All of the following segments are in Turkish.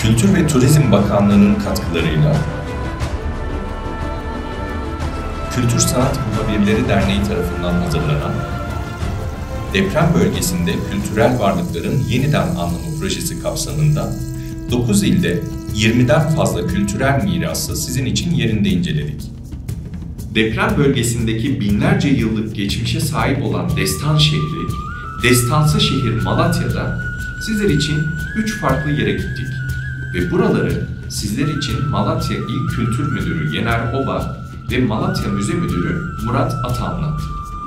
Kültür ve Turizm Bakanlığı'nın katkılarıyla Kültür Sanat Muhabirleri Derneği tarafından hazırlanan deprem bölgesinde kültürel varlıkların yeniden anlamı projesi kapsamında 9 ilde 20'den fazla kültürel mirası sizin için yerinde inceledik. Deprem bölgesindeki binlerce yıllık geçmişe sahip olan Destan şehri, Destansı şehir Malatya'da sizler için 3 farklı yere gittik. Ve buraları sizler için Malatya İl Kültür Müdürü Yener Oba ve Malatya Müze Müdürü Murat Ata anlattı.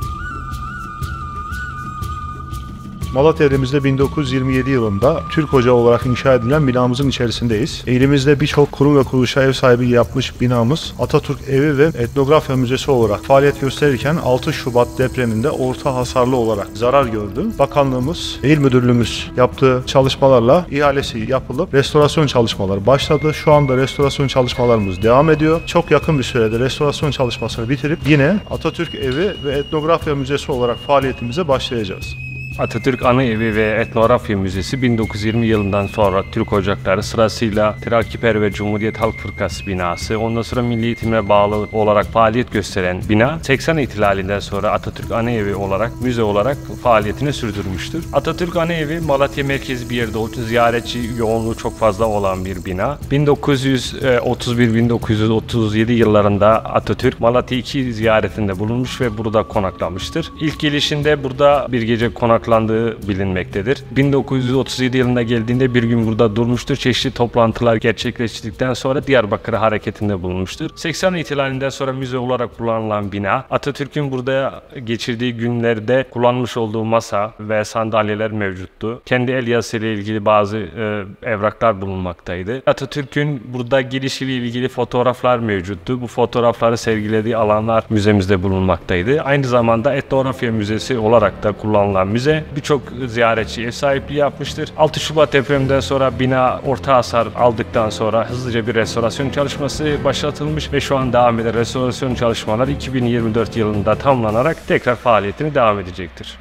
Malatya elimizde 1927 yılında Türk Ocağı olarak inşa edilen binamızın içerisindeyiz. Elimizde birçok kurum ve kuruluşa ev sahibi yapmış binamız Atatürk Evi ve Etnografya Müzesi olarak faaliyet gösterirken 6 Şubat depreminde orta hasarlı olarak zarar gördü. Bakanlığımız, İl Müdürlüğümüz yaptığı çalışmalarla ihalesi yapılıp restorasyon çalışmaları başladı. Şu anda restorasyon çalışmalarımız devam ediyor. Çok yakın bir sürede restorasyon çalışmasını bitirip yine Atatürk Evi ve Etnografya Müzesi olarak faaliyetimize başlayacağız. Atatürk Anı Evi ve Etnografya Müzesi 1920 yılından sonra Türk Ocakları sırasıyla Terakkiperver ve Cumhuriyet Halk Fırkası binası, ondan sonra Milli Eğitim'e bağlı olarak faaliyet gösteren bina 80 ihtilalinden sonra Atatürk Anı Evi olarak, müze olarak faaliyetini sürdürmüştür. Atatürk Anı Evi Malatya merkezi bir yerde olduğu ziyaretçi yoğunluğu çok fazla olan bir bina. 1931-1937 yıllarında Atatürk Malatya 2 ziyaretinde bulunmuş ve burada konaklamıştır. İlk gelişinde burada bir gece konaklandığı bilinmektedir. 1937 yılına geldiğinde bir gün burada durmuştur. Çeşitli toplantılar gerçekleştirdikten sonra Diyarbakır'a hareketinde bulunmuştur. 80 ihtilalinden sonra müze olarak kullanılan bina, Atatürk'ün burada geçirdiği günlerde kullanmış olduğu masa ve sandalyeler mevcuttu. Kendi el yazısıyla ilgili bazı evraklar bulunmaktaydı. Atatürk'ün burada gelişiyle ilgili fotoğraflar mevcuttu. Bu fotoğrafları sergilediği alanlar müzemizde bulunmaktaydı. Aynı zamanda Etnografya Müzesi olarak da kullanılan müze birçok ziyaretçi ev sahipliği yapmıştır. 6 Şubat depreminden sonra bina orta hasar aldıktan sonra hızlıca bir restorasyon çalışması başlatılmış ve şu an devam eden restorasyon çalışmaları 2024 yılında tamamlanarak tekrar faaliyetini devam edecektir.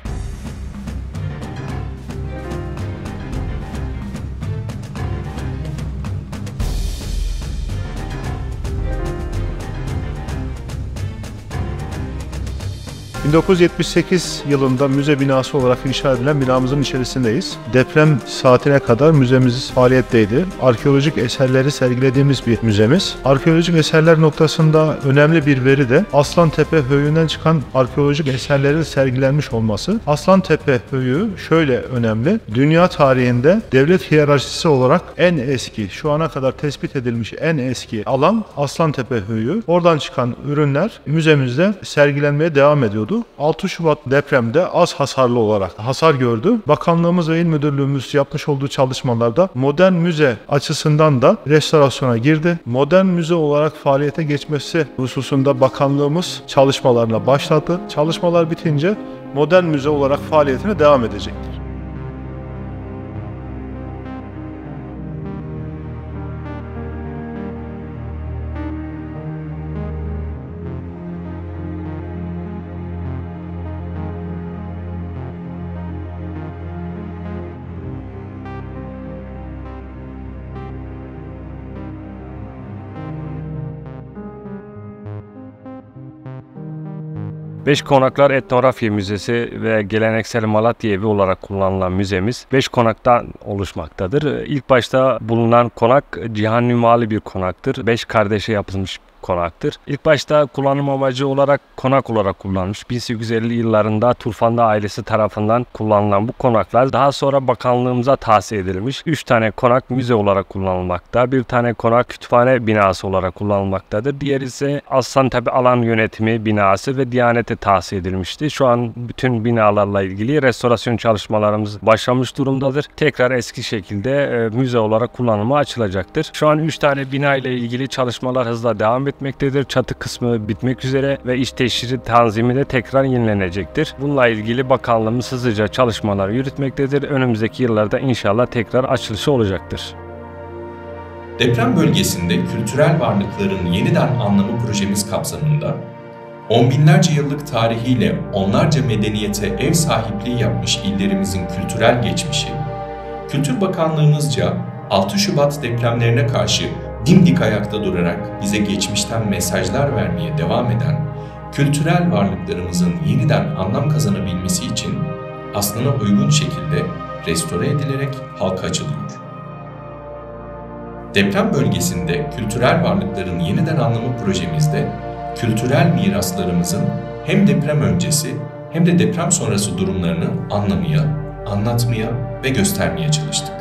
1978 yılında müze binası olarak inşa edilen binamızın içerisindeyiz. Deprem saatine kadar müzemiz faaliyetteydi. Arkeolojik eserleri sergilediğimiz bir müzemiz. Arkeolojik eserler noktasında önemli bir veri de Aslantepe Höyü'nden çıkan arkeolojik eserlerin sergilenmiş olması. Aslantepe Höyü şöyle önemli. Dünya tarihinde devlet hiyerarşisi olarak en eski, şu ana kadar tespit edilmiş en eski alan Aslantepe Höyü. Oradan çıkan ürünler müzemizde sergilenmeye devam ediyordu. 6 Şubat depremde az hasarlı olarak hasar gördü. Bakanlığımız ve İl Müdürlüğümüz yapmış olduğu çalışmalarda modern müze açısından da restorasyona girdi. Modern müze olarak faaliyete geçmesi hususunda bakanlığımız çalışmalarına başladı. Çalışmalar bitince modern müze olarak faaliyetine devam edecektir. Beş Konaklar Etnografya Müzesi ve Geleneksel Malatya Evi olarak kullanılan müzemiz 5 konaktan oluşmaktadır. İlk başta bulunan konak Cihan Nümalı bir konaktır. 5 kardeşe yapılmış konaktır. İlk başta kullanım amacı olarak konak olarak kullanılmış. 1850 yıllarında Turfanlı ailesi tarafından kullanılan bu konaklar daha sonra bakanlığımıza tahsis edilmiş. 3 tane konak müze olarak kullanılmakta. Bir tane konak kütüphane binası olarak kullanılmaktadır. Diğeri ise Aslantepe Alan Yönetimi binası ve Diyanete tahsis edilmişti. Şu an bütün binalarla ilgili restorasyon çalışmalarımız başlamış durumdadır. Tekrar eski şekilde müze olarak kullanıma açılacaktır. Şu an 3 tane bina ile ilgili çalışmalar hızla devam etmektedir. Çatı kısmı bitmek üzere ve iç teşhiri tanzimi de tekrar yenilenecektir. Bununla ilgili bakanlığımız hızlıca çalışmalar yürütmektedir. Önümüzdeki yıllarda inşallah tekrar açılışı olacaktır. Deprem bölgesinde kültürel varlıkların yeniden anlamı projemiz kapsamında on binlerce yıllık tarihiyle onlarca medeniyete ev sahipliği yapmış illerimizin kültürel geçmişi, Kültür Bakanlığımızca 6 Şubat depremlerine karşı dimdik ayakta durarak bize geçmişten mesajlar vermeye devam eden kültürel varlıklarımızın yeniden anlam kazanabilmesi için aslına uygun şekilde restore edilerek halka açılıyor. Deprem bölgesinde kültürel varlıkların yeniden anlamı projemizde kültürel miraslarımızın hem deprem öncesi hem de deprem sonrası durumlarını anlamaya, anlatmaya ve göstermeye çalıştık.